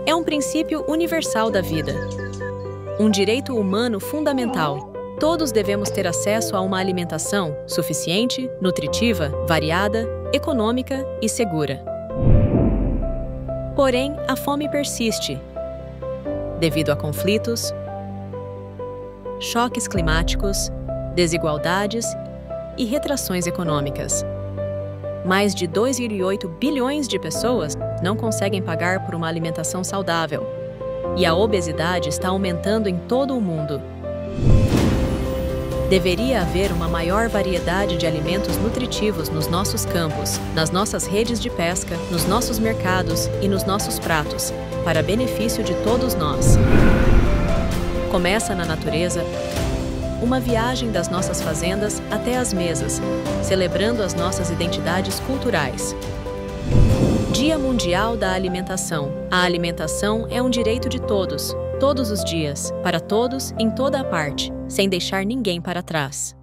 é um princípio universal da vida. Um direito humano fundamental. Todos devemos ter acesso a uma alimentação suficiente, nutritiva, variada, econômica e segura. Porém, a fome persiste, devido a conflitos, choques climáticos, desigualdades e retrações econômicas. Mais de 2,8 bilhões de pessoas não conseguem pagar por uma alimentação saudável, e a obesidade está aumentando em todo o mundo. Deveria haver uma maior variedade de alimentos nutritivos nos nossos campos, nas nossas redes de pesca, nos nossos mercados e nos nossos pratos, para benefício de todos nós. Começa na natureza uma viagem das nossas fazendas até as mesas, celebrando as nossas identidades culturais. Dia Mundial da Alimentação. A alimentação é um direito de todos, todos os dias, para todos, em toda a parte, sem deixar ninguém para trás.